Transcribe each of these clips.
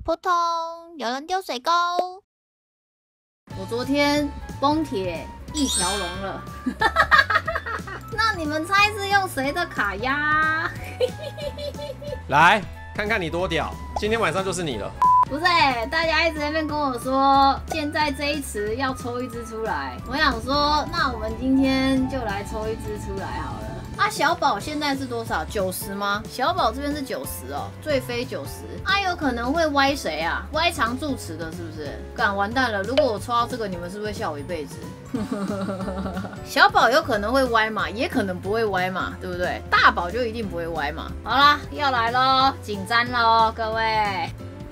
扑通，有人丢水沟。 我昨天崩铁一条龙了，那你们猜是用谁的卡呀？ 来看看你多屌，今天晚上就是你了。 不是、大家一直在那边跟我说，现在这一池要抽一只出来。我想说，那我们今天就来抽一只出来好了。啊，小宝现在是多少？90吗？小宝这边是90哦，最飞90。啊，有可能会歪谁啊？歪常住池的，是不是？干完蛋了！如果我抽到这个，你们是不是会笑我一辈子？小宝有可能会歪嘛，也可能不会歪嘛，对不对？大宝就一定不会歪嘛。好啦，要来咯，紧张咯，各位。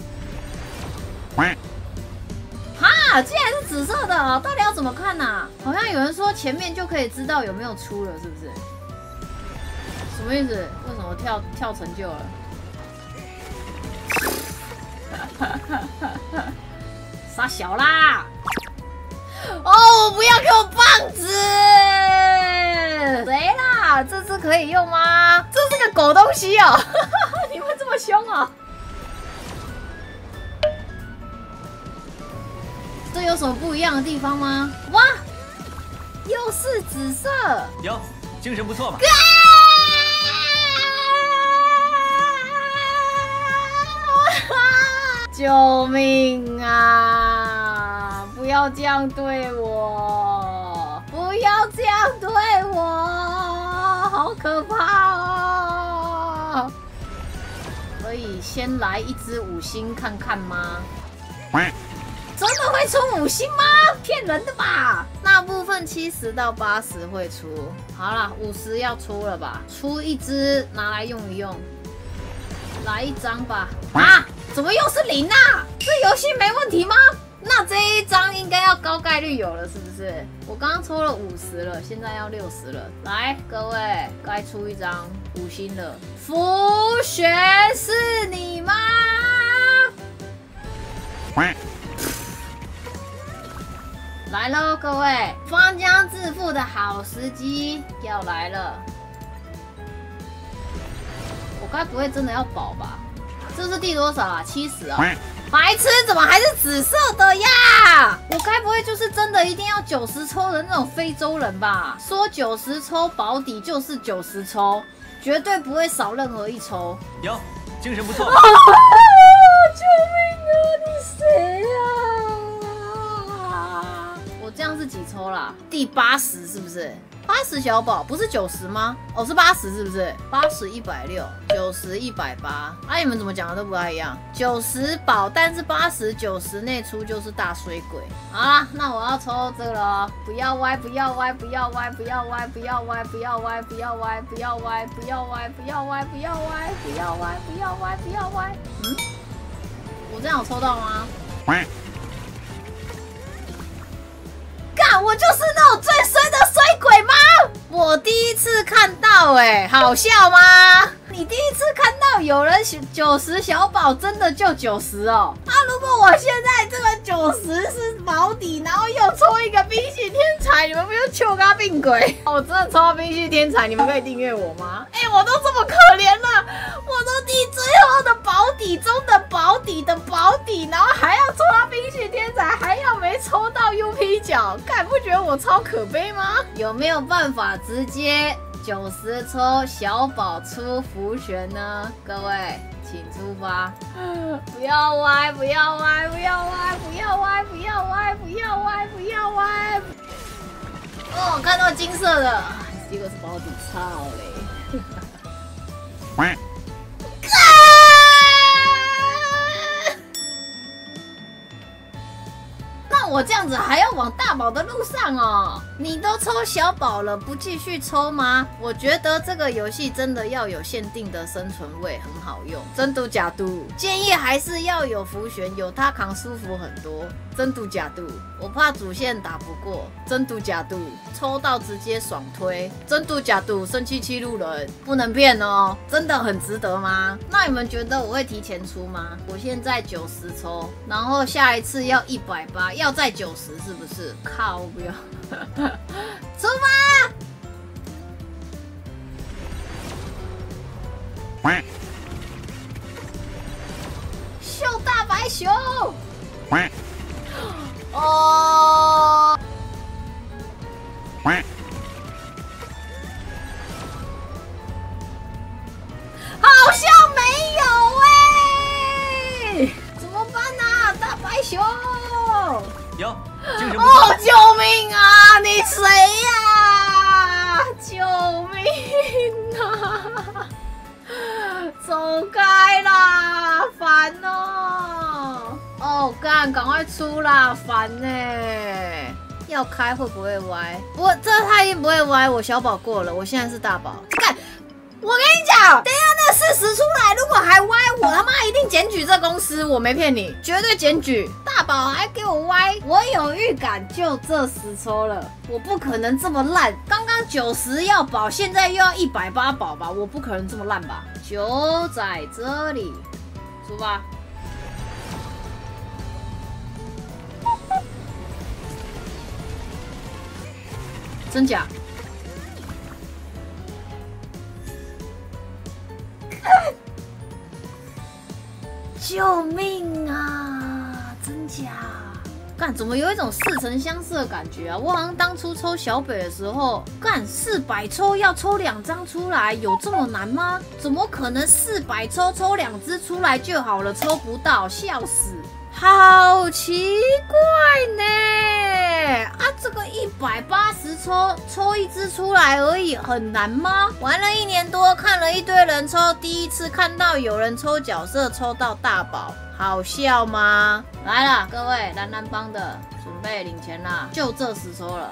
哈，竟然是紫色的，到底要怎么看啊？好像有人说前面就可以知道有没有出了，是不是？什么意思？为什么跳成就了？傻小啦！哦，不要给我棒子！谁啦？这只可以用吗？这是个狗东西哦！你们这么凶哦！这有什么不一样的地方吗？哇，又是紫色！ 哟，精神不错嘛。 救命啊！不要这样对我！不要这样对我！好可怕哦！可以先来一只5星看看吗？真的会出5星吗？骗人的吧！那部分70到80会出。好啦，50要出了吧？出一只拿来用一用。来一张吧。啊！怎么又是0啊？这游戏没问题吗？那这一张应该要高概率有了，是不是？我刚刚抽了50了，现在要60了。来，各位，该出一张5星了。福学是你吗？来喽，各位，发家致富的好时机要来了。我该不会真的要保吧？这是第多少啊？70啊！白痴，怎么还是紫色的呀？我该不会就是真的一定要90抽的那种非洲人吧？说90抽保底就是90抽，绝对不会少任何一抽。 哟，精神不错。 救命啊！你谁呀？我这样是几抽啦？第80是不是？80小宝不是90吗？哦，是80是不是？80、160、90、180。啊，你们怎么讲的都不太一样。90宝，但是80、90内出就是大水鬼。好啦，那我要抽这个了。不要歪，不要歪，不要歪，不要歪，不要歪，不要歪，不要歪，不要歪，不要歪，不要歪，不要歪，不要歪，不要歪，不要歪。嗯，我这样有抽到吗？干，我就是那种最衰的衰鬼吗？我第一次看到，好笑吗？你第一次看到有人90小宝真的就90哦？啊，如果我现在这个90是保底，然后又抽一个冰系天才，你们不就糗咖病鬼？我真的抽到冰系天才，你们可以订阅我吗？我都这么可怜了，我都第最后的保底中的保底的保底，然后还要抽到冰系天才，还要没抽到 UP 角，干，不觉得我超可悲吗？有没有办法直接90抽小宝出福旋呢？各位，请出发！不要歪，不要歪，不要歪，不要歪，不要歪，不要歪，不要歪！哦，看到金色的，结果是保底，操嘞！那我这样子还要往大宝的路上哦？你都抽小宝了，不继续抽吗？我觉得这个游戏真的要有限定的生存位，很好用。真赌假赌，建议还是要有福旋，有它扛舒服很多。真赌假赌，我怕主线打不过。真赌假赌，抽到直接爽推。真赌假赌，生气欺路人，不能骗哦。真的很值得吗？那你们觉得我会提前出吗？我现在90抽，然后下一次要180，要再90是不是？靠，不要，出发！秀大白熊。哦。好像没有哎、怎么办啊，大白熊？ 哟，精神不错。 哦，救命啊！你谁呀、救命啊！走开啦，烦哦！哦，赶快出啦，烦呢、要开会不会歪？这他一定不会歪，我小宝过了，我现在是大宝。干！我跟你讲，等一下那事实出来，如果还歪，我他妈一定检举这公司，我没骗你，绝对检举。大宝还给我歪，我有预感就这10抽了，我不可能这么烂。刚刚90要保，现在又要180保吧，我不可能这么烂吧？就在这里，出发。真假？救命啊！真假？干，怎么有一种似曾相识的感觉啊？我好像当初抽小北的时候，干400抽要抽2张出来，有这么难吗？怎么可能400抽抽2只出来就好了，抽不到，笑死！好奇怪呢！啊，这个180抽1只出来而已，很难吗？玩了1年多，看了一堆人抽，第一次看到有人抽角色抽到大宝，好笑吗？来了，各位蓝蓝帮的，准备领钱啦！就这10抽了。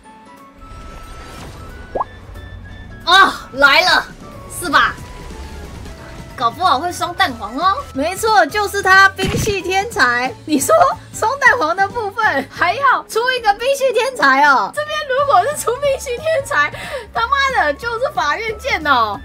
啊，来了，是吧？搞不好会双蛋黄哦，没错，就是他冰系天才。你说双蛋黄的部分还要出一个冰系天才哦？这边如果是出冰系天才，他妈的就是法院见哦。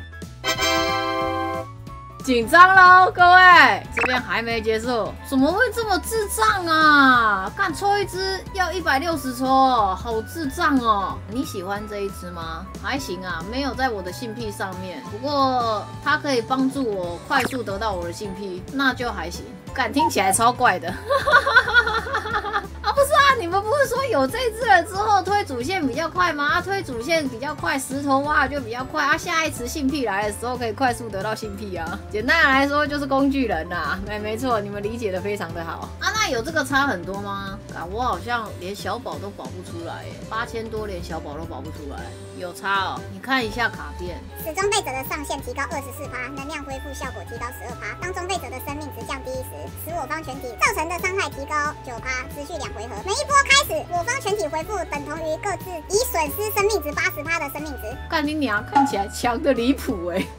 紧张喽，各位，这边还没结束，怎么会这么智障啊？干抽1只要160抽，好智障哦！你喜欢这一只吗？还行啊，没有在我的性癖上面，不过它可以帮助我快速得到我的性癖，那就还行。干听起来超怪的，啊不是啊，你们不是说有这只了之后推主线比较快吗？推主线比较快，石头挖就比较快啊。下一次性癖来的时候可以快速得到性癖啊。简单的来说就是工具人呐、没错，你们理解的非常的好啊。那有这个差很多吗？啊，我好像连小宝都保不出来耶，8000多连小宝都保不出来，有差哦。你看一下卡片， 使装备者的上限提高24%，能量恢复效果提高12%。当装备者的生命值降低时，使我方全体造成的伤害提高9%，持续2回合。每一波开始，我方全体回复等同于各自已损失生命值80%的生命值。 干你娘，看起来强的离谱哎！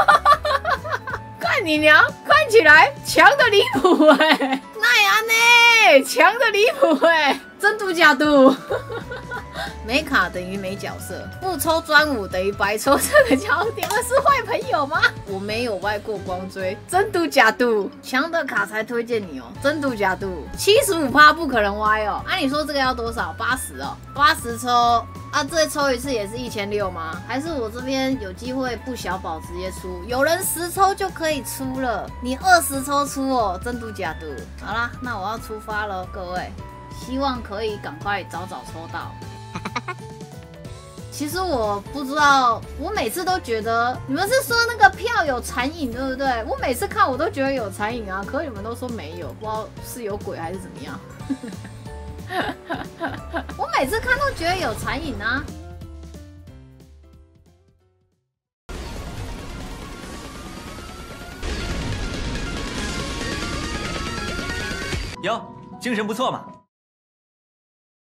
干你娘，看起来强的离谱哎！那样呢，强的离谱哎！真赌假赌？没卡等于没角色，不抽专武等于白抽，这个叫你们是坏朋友吗？我没有歪过光追，真赌假赌？强的卡才推荐你哦，真赌假赌？75%不可能歪哦。啊，你说这个要多少？80哦，80抽啊，这抽一次也是1600吗？还是我这边有机会不小宝直接出？有人10抽就可以出了，你20抽出哦，真赌假赌？好啦，那我要出发了，各位，希望可以赶快早早抽到。其实我不知道，我每次都觉得你们是说那个票有残影，对不对？我每次看我都觉得有残影啊，可你们都说没有，不知道是有鬼还是怎么样。我每次看都觉得有残影啊。 哟，精神不错嘛。